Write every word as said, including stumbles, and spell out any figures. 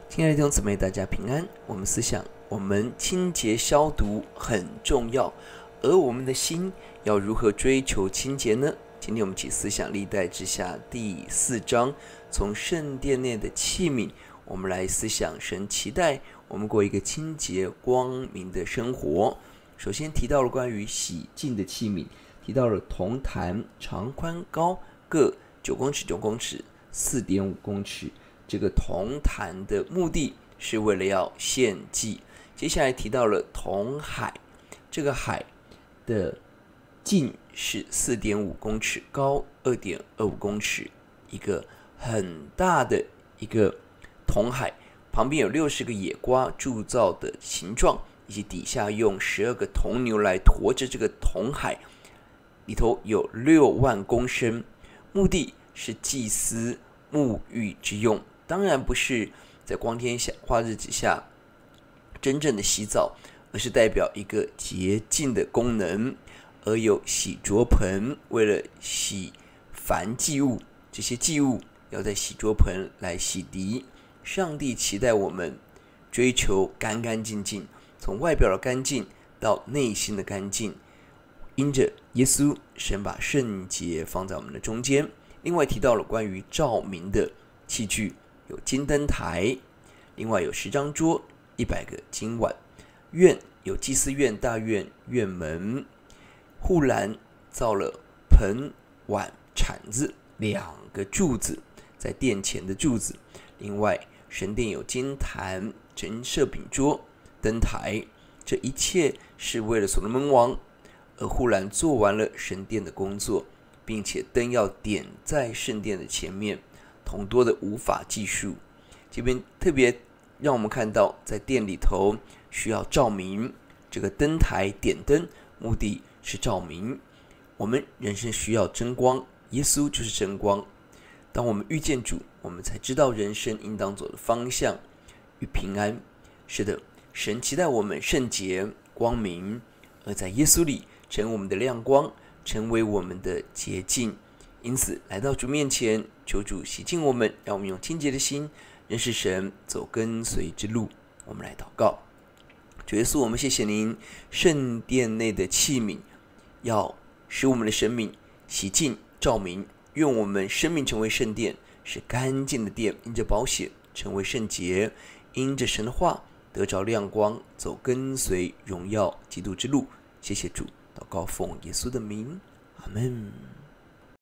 亲爱的弟兄姊妹，大家平安。我们思想，我们清洁消毒很重要，而我们的心要如何追求清洁呢？今天我们一起思想历代志下第四章，从圣殿内的器皿，我们来思想神期待我们过一个清洁光明的生活。首先提到了关于洗净的器皿，提到了铜坛长宽高各九公尺九公尺四点五公尺。这个铜坛的目的是为了要献祭。接下来提到了铜海，这个海的径是 四点五公尺，高 二点二五公尺，一个很大的一个铜海，旁边有六十个野瓜铸造的形状，以及底下用十二个铜牛来驮着这个铜海，里头有六万公升，目的是祭司沐浴之用。当然不是在光天下化日之下真正的洗澡，而是代表一个洁净的功能。而有洗濯盆，为了洗凡祭物，这些祭物要在洗濯盆来洗涤。上帝期待我们追求干干净净，从外表的干净到内心的干净。因着耶稣，神把圣洁放在我们的中间。另外提到了关于照明的器具，有金灯台，另外有十张桌，一百个金碗。院有祭司院、大院、院门。护栏造了盆、碗、铲子，两个柱子在殿前的柱子。另外，神殿有金坛、陈设饼桌、灯台，这一切是为了所罗门王。而护栏做完了神殿的工作，并且灯要点在圣殿的前面，铜多的无法计数。这边特别让我们看到，在殿里头需要照明，这个灯台点灯，目的是照明。我们人生需要真光，耶稣就是真光。当我们遇见主，我们才知道人生应当走的方向与平安。是的，神期待我们圣洁光明，而在耶稣里成为我们的亮光，成为我们的洁净。因此来到主面前，求主洗净我们，让我们用清洁的心认识神，走跟随之路。我们来祷告。主耶稣，我们谢谢您，圣殿内的器皿要使我们的生命洗净照明，愿我们生命成为圣殿，是干净的殿，因着宝血成为圣洁，因着神的话得着亮光，走跟随荣耀基督之路。谢谢主，祷告奉耶稣的名，阿们。